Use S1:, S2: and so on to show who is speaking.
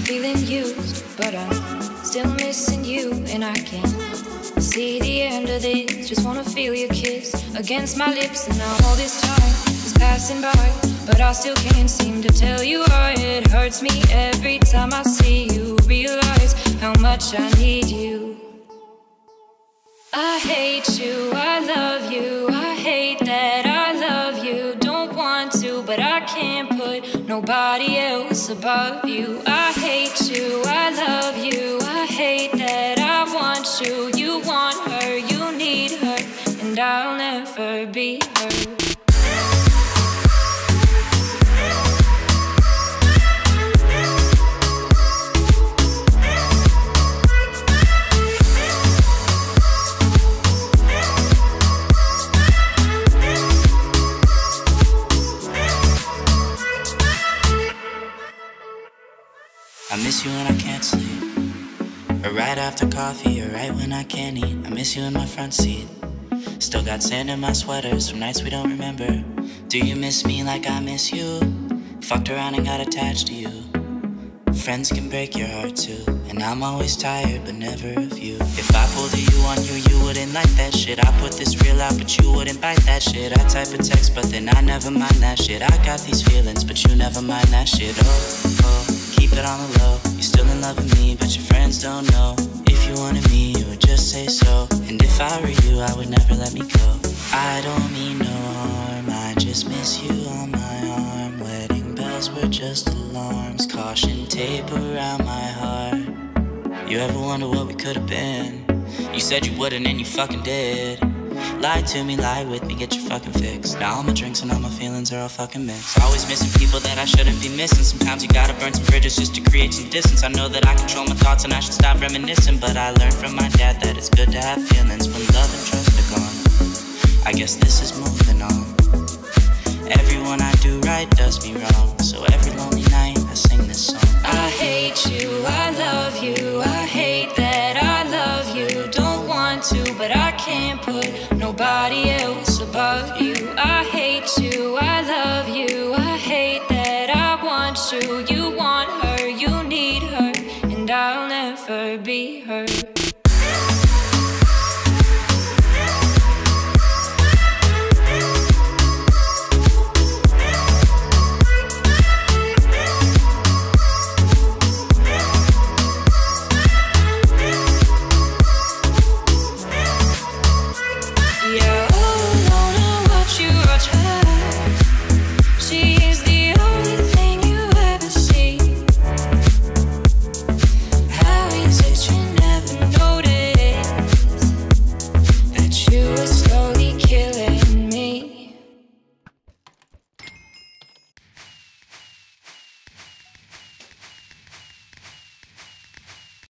S1: feeling used, but I'm still missing you, and I can't see the end of this. Just wanna feel your kiss against my lips, and now all this time is passing by, but I still can't seem to tell you why. It hurts me every time I see you, realize how much I need you. I hate you, I love you, I hate that I love you. Don't want to, but I can't put nobody else above you. I hate you, I love you, I hate that I want you. You want her, you need her, and I'll never be her.
S2: I miss you when I can't sleep, or right after coffee, or right when I can't eat. I miss you in my front seat. Still got sand in my sweaters from nights we don't remember. Do you miss me like I miss you? Fucked around and got attached to you. Friends can break your heart too, and I'm always tired but never of you. If I pulled a you on you, you wouldn't like that shit. I put this real out but you wouldn't bite that shit. I type a text but then I never mind that shit. I got these feelings but you never mind that shit. Oh, keep it on the low. You're still in love with me but your friends don't know. If you wanted me you would just say so, and if I were you I would never let me go. I don't mean no harm, I just miss you on my arm. Wedding bells were just alarms, caution tape around my heart. You ever wonder what we could have been? You said you wouldn't and you fucking did. Lie to me, lie with me, get your fucking fix. Now all my drinks and all my feelings are all fucking mixed. Always missing people that I shouldn't be missing. Sometimes you gotta burn some bridges just to create some distance. I know that I control my thoughts and I should stop reminiscing, but I learned from my dad that it's good to have feelings when love and trust are gone. I guess this is moving on. Everyone I do right does me wrong, so every lonely night I sing this song.
S1: I hate you, I love you, I hate that I love you. Don't want to, but I can't put nobody else above you. I hate you, I love you, I hate that I want you. You want her, you need her, and I'll never be her.